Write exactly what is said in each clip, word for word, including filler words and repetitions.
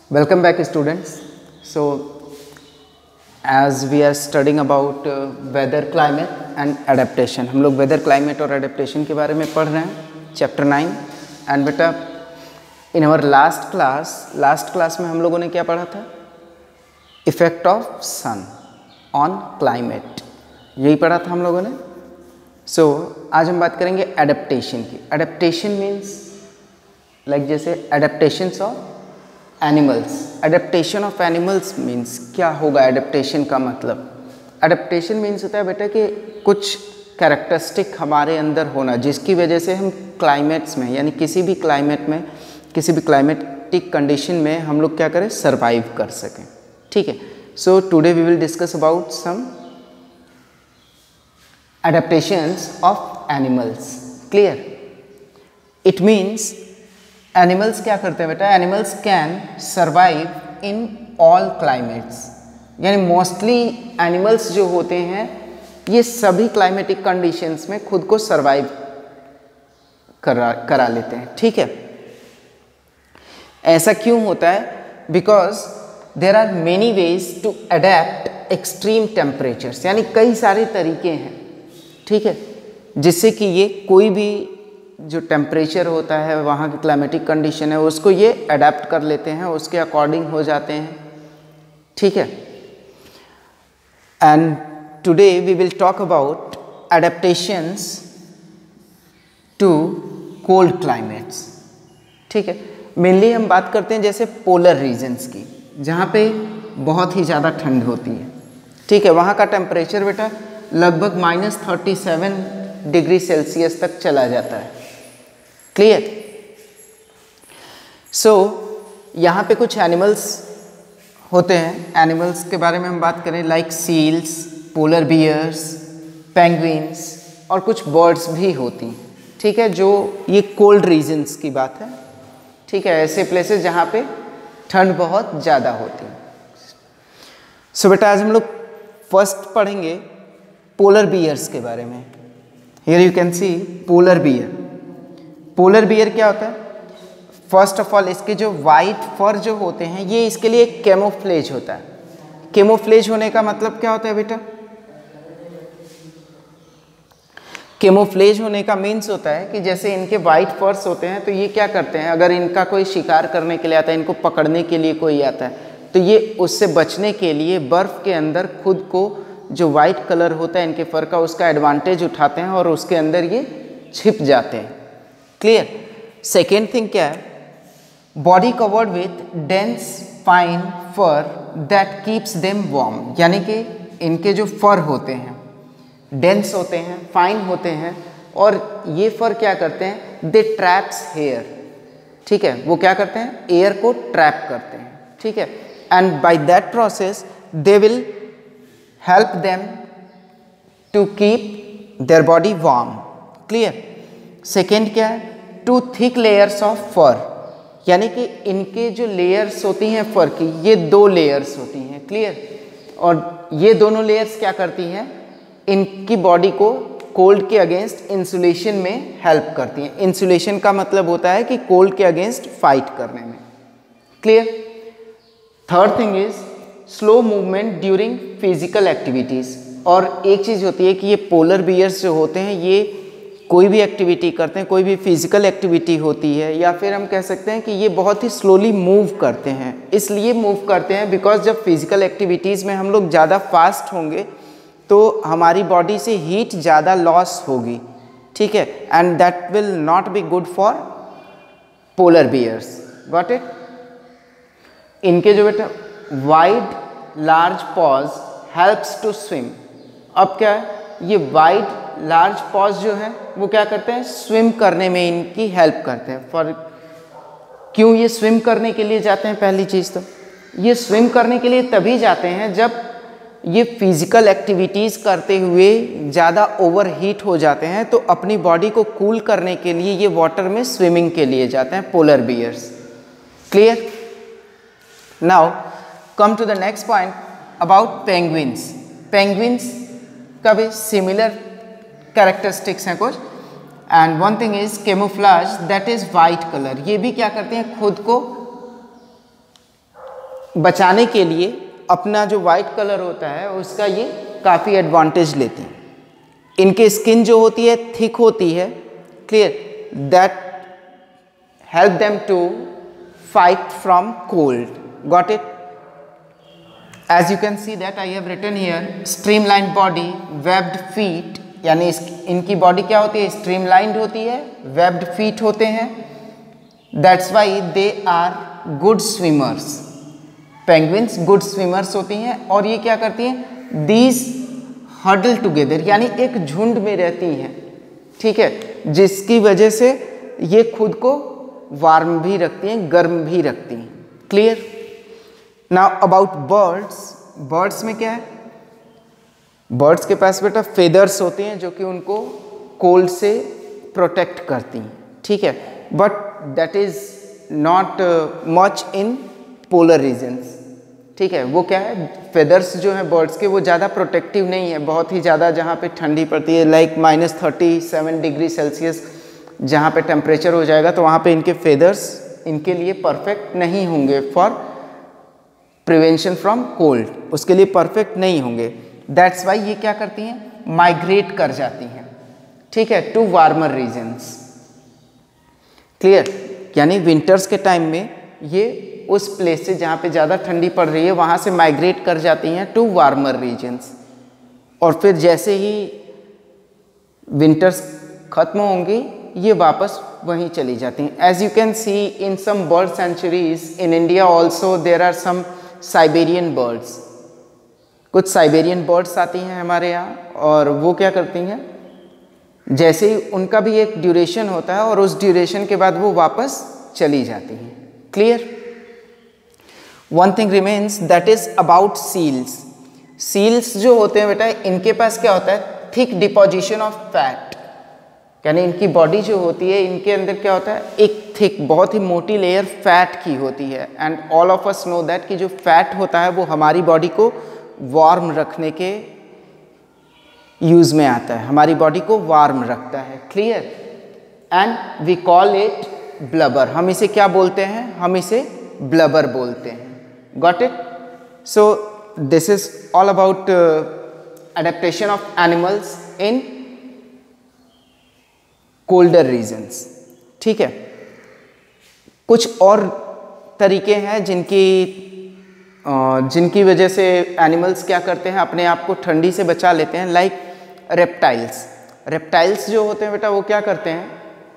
Welcome back students. So as we are studying about uh, weather climate and adaptation, हम लोग weather climate और adaptation के बारे में पढ़ रहे हैं चैप्टर नाइन. एंड बेटा in our last class last class में हम लोगों ने क्या पढ़ा था? Effect of sun on climate, यही पढ़ा था हम लोगों ने. सो so, आज हम बात करेंगे एडेप्टेशन की. एडेप्टेशन मीन्स लाइक जैसे adaptations of animals. Adaptation of animals means क्या होगा? एडेप्टेशन का मतलब, एडेप्टेशन मीन्स होता है बेटा कि कुछ कैरेक्टरिस्टिक हमारे अंदर होना जिसकी वजह से हम क्लाइमेट्स में यानी किसी भी क्लाइमेट में किसी भी क्लाइमेटिक कंडीशन में हम लोग क्या करें, सर्वाइव कर सकें. ठीक है. So today we will discuss about some adaptations of animals. Clear? It means animals क्या करते हैं बेटा? Animals can survive in all climates. यानी mostly animals जो होते हैं ये सभी climatic conditions में खुद को survive करा करा लेते हैं. ठीक है. ऐसा क्यों होता है? Because there are many ways to adapt extreme temperatures. यानी कई सारे तरीके हैं, ठीक है, जिससे कि ये कोई भी जो टेम्परेचर होता है वहाँ की क्लाइमेटिक कंडीशन है उसको ये अडेप्ट कर लेते हैं, उसके अकॉर्डिंग हो जाते हैं. ठीक है. And today we will talk about adaptations to cold climates. ठीक है. मेनली हम बात करते हैं जैसे पोलर रीजन्स की, जहाँ पे बहुत ही ज़्यादा ठंड होती है. ठीक है. वहाँ का टेम्परेचर बेटा लगभग minus thirty seven degree Celsius तक चला जाता है. क्लियर? सो यहाँ पे कुछ एनिमल्स होते हैं. एनिमल्स के बारे में हम बात करें like seals, polar bears, penguins और कुछ बर्ड्स भी होती हैं. ठीक है. जो ये कोल्ड रीजन्स की बात है. ठीक है. ऐसे प्लेसेस जहाँ पे ठंड बहुत ज़्यादा होती है. सो so, बेटा आज हम लोग फर्स्ट पढ़ेंगे पोलर बियर्स के बारे में. Here you can see polar bear. Polar bear क्या होता है? फर्स्ट ऑफ ऑल इसके जो वाइट फर जो होते हैं ये इसके लिए एक कैमोफ्लेज होता है. कैमोफ्लेज होने का मतलब क्या होता है बेटा? कैमोफ्लेज होने का मीन्स होता है कि जैसे इनके वाइट फर्स होते हैं तो ये क्या करते हैं, अगर इनका कोई शिकार करने के लिए आता है, इनको पकड़ने के लिए कोई आता है तो ये उससे बचने के लिए बर्फ़ के अंदर खुद को जो वाइट कलर होता है इनके फर का उसका एडवांटेज उठाते हैं और उसके अंदर ये छिप जाते हैं. क्लियर? सेकेंड थिंग क्या है? Body covered with dense fine fur that keeps them warm. यानी कि इनके जो फर होते हैं डेंस होते हैं, फाइन होते हैं और ये फर क्या करते हैं? They traps hair. ठीक है. वो क्या करते हैं? एयर को ट्रैप करते हैं. ठीक है. And by that process they will help them to keep their body warm. Clear? Second क्या है? Two thick layers of fur. यानी कि इनके जो लेयर्स होती हैं फर की ये दो लेयर्स होती हैं. क्लियर? और ये दोनों लेयर्स क्या करती हैं? इनकी बॉडी को कोल्ड के अगेंस्ट इंसुलेशन में हेल्प करती हैं. इंसुलेशन का मतलब होता है कि कोल्ड के अगेंस्ट फाइट करने में. Clear? Third thing is slow movement during physical activities. और एक चीज़ होती है कि ये पोलर बियर्स जो होते हैं ये कोई भी एक्टिविटी करते हैं, कोई भी फिजिकल एक्टिविटी होती है या फिर हम कह सकते हैं कि ये बहुत ही स्लोली मूव करते हैं. इसलिए मूव करते हैं बिकॉज जब फिजिकल एक्टिविटीज़ में हम लोग ज़्यादा फास्ट होंगे तो हमारी बॉडी से हीट ज़्यादा लॉस होगी. ठीक है. And that will not be good for polar bears. Got it? इनके जो बेटा wide large paws helps to swim. अब क्या है? ये वाइड लार्ज पॉज जो है वो क्या करते हैं? स्विम करने में इनकी हेल्प करते हैं. फॉर क्यों ये स्विम करने के लिए जाते हैं? पहली चीज़ तो ये स्विम करने के लिए तभी जाते हैं जब ये फिजिकल एक्टिविटीज़ करते हुए ज़्यादा ओवर हीट हो जाते हैं तो अपनी बॉडी को कूल करने के लिए ये वाटर में स्विमिंग के लिए जाते हैं polar bears. Clear? Now come to the next point about penguins. Penguins का भी similar characteristics हैं कुछ. and one thing is camouflage, that is white color. ये भी क्या करते हैं? खुद को बचाने के लिए अपना जो वाइट कलर होता है उसका ये काफ़ी एडवांटेज लेते हैं। इनके स्किन जो होती है थिक होती है, clear, that help them to fight from cold, got it. As you can see that I have written here streamline body, webbed feet, यानी इस, इनकी बॉडी क्या होती है, स्ट्रीमलाइंड होती है, वेब्ड फीट होते हैं, that's why they are good swimmers. Penguins good swimmers होती हैं और ये क्या करती हैं, दीज हडल टुगेदर, यानी एक झुंड में रहती हैं, ठीक है, जिसकी वजह से ये खुद को वार्म भी रखती हैं, गर्म भी रखती हैं, clear. Now about birds, birds में क्या है, बर्ड्स के पास बेटा फेदर्स होते हैं जो कि उनको कोल्ड से प्रोटेक्ट करती हैं, ठीक है, but that is not much in polar regions, ठीक है। वो क्या है, फेदर्स जो हैं बर्ड्स के वो ज़्यादा प्रोटेक्टिव नहीं है, बहुत ही ज़्यादा जहाँ पे ठंडी पड़ती है, like minus thirty seven degree Celsius जहाँ पे टेम्परेचर हो जाएगा, तो वहाँ पे इनके फेदर्स इनके लिए परफेक्ट नहीं होंगे फॉर प्रिवेंशन फ्रॉम कोल्ड, उसके लिए परफेक्ट नहीं होंगे। दैट्स वाई ये क्या करती हैं, माइग्रेट कर जाती हैं, ठीक है, टू वार्मर रीजन्स, क्लियर। यानी विंटर्स के टाइम में ये उस प्लेस से जहाँ पे ज़्यादा ठंडी पड़ रही है वहाँ से माइग्रेट कर जाती हैं टू वार्मर रीजन्स, और फिर जैसे ही विंटर्स खत्म होंगी ये वापस वहीं चली जाती हैं। As you can see in some bird sanctuaries in India also there are some Siberian birds, कुछ साइबेरियन बर्ड्स आती हैं हमारे यहाँ और वो क्या करती हैं, जैसे ही उनका भी एक ड्यूरेशन होता है और उस ड्यूरेशन के बाद वो वापस चली जाती हैं, clear. One thing remains that is about seals. Seals जो होते हैं बेटा इनके पास क्या होता है, थिक डिपोजिशन ऑफ फैट, यानी इनकी बॉडी जो होती है इनके अंदर क्या होता है, एक थिक बहुत ही मोटी लेयर फैट की होती है। And all of us know that कि जो फैट होता है वो हमारी बॉडी को वार्म रखने के यूज में आता है, हमारी बॉडी को वार्म रखता है, clear. And we call it blubber, हम इसे क्या बोलते हैं, हम इसे ब्लबर बोलते हैं, got it. So this is all about adaptation of animals in colder regions, ठीक है। कुछ और तरीके हैं जिनकी जिनकी वजह से एनिमल्स क्या करते हैं, अपने आप को ठंडी से बचा लेते हैं, लाइक रेप्टाइल्स। रेप्टाइल्स जो होते हैं बेटा वो क्या करते हैं,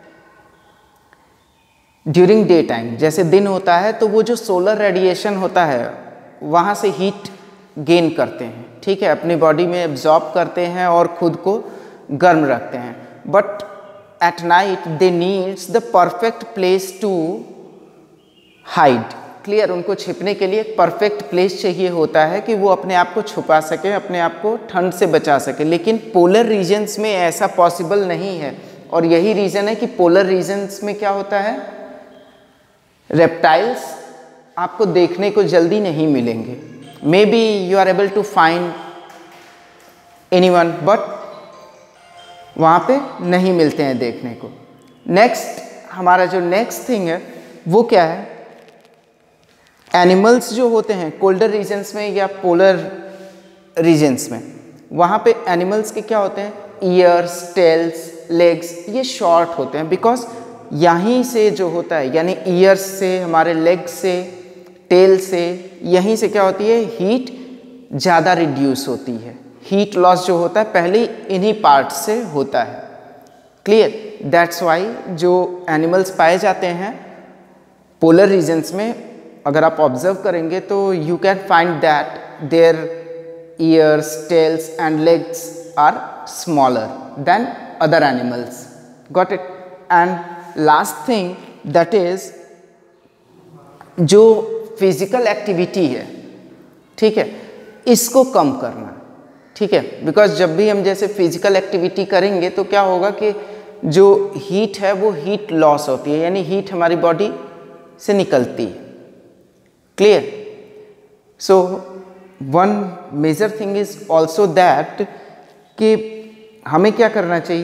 ड्यूरिंग डे टाइम, जैसे दिन होता है तो वो जो सोलर रेडिएशन होता है वहाँ से हीट गेन करते हैं, ठीक है, अपनी बॉडी में एब्जॉर्ब करते हैं और खुद को गर्म रखते हैं। But at night they needs the perfect place to hide, clear. उनको छिपने के लिए एक परफेक्ट प्लेस चाहिए होता है कि वो अपने आप को छुपा सके, अपने आप को ठंड से बचा सके, लेकिन पोलर रीजन्स में ऐसा पॉसिबल नहीं है। और यही रीज़न है कि पोलर रीजन्स में क्या होता है, रेप्टाइल्स आपको देखने को जल्दी नहीं मिलेंगे, maybe you are able to find anyone, but वहाँ पे नहीं मिलते हैं देखने को। नेक्स्ट हमारा जो नेक्स्ट थिंग है वो क्या है, एनिमल्स जो होते हैं कोल्डर रीजन्स में या पोलर रीजन्स में, वहाँ पे एनिमल्स के क्या होते हैं, ईयर्स, टेल्स, लेग्स, ये शॉर्ट होते हैं, बिकॉज यहीं से जो होता है, यानी ईयर्स से, हमारे लेग्स से, टेल से, यहीं से क्या होती है, हीट ज़्यादा रिड्यूस होती है। हीट लॉस जो होता है पहले इन्हीं पार्ट्स से होता है, क्लियर। दैट्स वाई जो एनिमल्स पाए जाते हैं पोलर रीजन्स में, अगर आप ऑब्जर्व करेंगे तो you can find that their ears, tails and legs are smaller than other animals, got it. And last thing that is जो फिजिकल एक्टिविटी है, ठीक है, इसको कम करना, ठीक है, बिकॉज जब भी हम जैसे फिजिकल एक्टिविटी करेंगे तो क्या होगा कि जो हीट है वो हीट लॉस होती है, यानी हीट हमारी बॉडी से निकलती है, clear. So one major thing is also that कि हमें क्या करना चाहिए,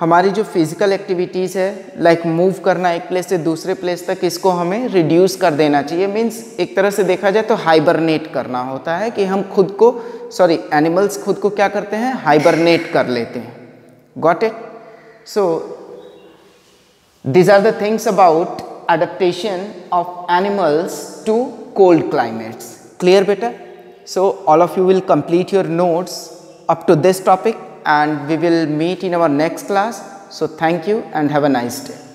हमारी जो फिज़िकल एक्टिविटीज़ है, लाइक मूव करना एक प्लेस से दूसरे प्लेस तक, इसको हमें रिड्यूस कर देना चाहिए। मीन्स एक तरह से देखा जाए तो हाइबरनेट करना होता है कि हम खुद को, सॉरी एनिमल्स खुद को क्या करते हैं, हाइबरनेट कर लेते हैं। Got it? So these are the things about adaptation of animals to cold climates. Clear beta? So all of you will complete your notes up to this topic and we will meet in our next class. So thank you and have a nice day.